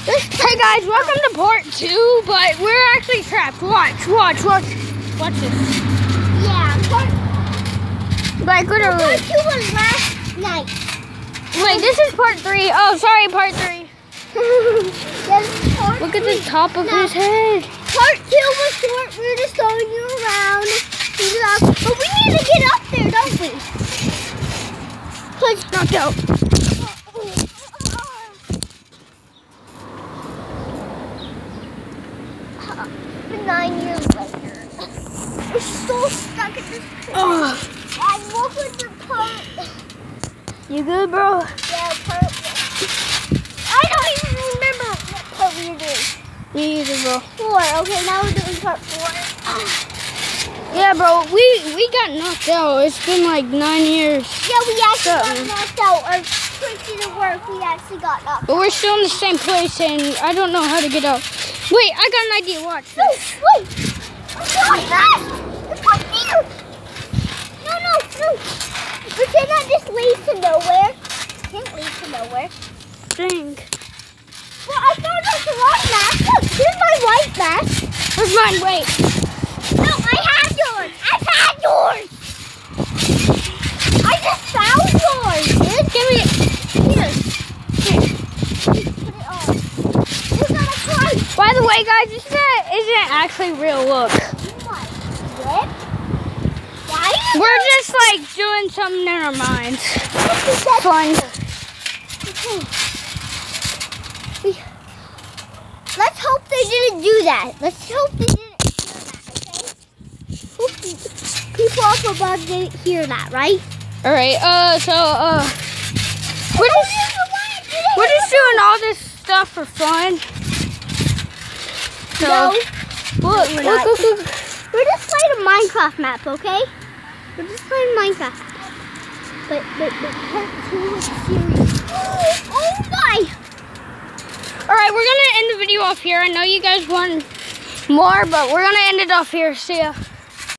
Hey guys, welcome to part 2, but we're actually trapped. Watch this. Yeah, Like literally. part 2 was last night. Wait, this is part 3. Oh, sorry, part 3. Look at the top of his head. Part 2 was short. We were just throwing you around. But we need to get up there, don't we? Let's not go. 9 years later, we're still stuck at this place. I'm looking for part. You good, bro? Yeah, part. I don't even remember what part we were doing. Me either, bro. 4. Okay, now we're doing part 4. Yeah, bro. We got knocked out. It's been like 9 years. Yeah, we actually got knocked out. Our tricks didn't work. We actually got knocked out. But we're still in the same place, and I don't know how to get out. Wait, I got an idea. Watch this. No, wait. What's that? It's right there. No. Pretend that just leads to nowhere. Can't lead to nowhere. Dang. Well, I found out the wrong mask. Look, here's my white mask. Where's mine? Wait. No, I have yours. I've had yours. I just found yours. Dude, give me it. Here. Put it on. You're gonna cry. By the way, guys, this isn't actually real. Look. What? Why? We're just like doing something in our minds. Fun. Okay. Let's hope they didn't do that. Let's hope they didn't hear that, okay? Hope people up above didn't hear that, right? Alright, we're just doing all this stuff for fun. So, No. look. We're just playing a Minecraft map, okay? We're just playing Minecraft. But part 2 is serious. Oh my! Alright, we're gonna end the video off here. I know you guys want more, but we're gonna end it off here. See ya.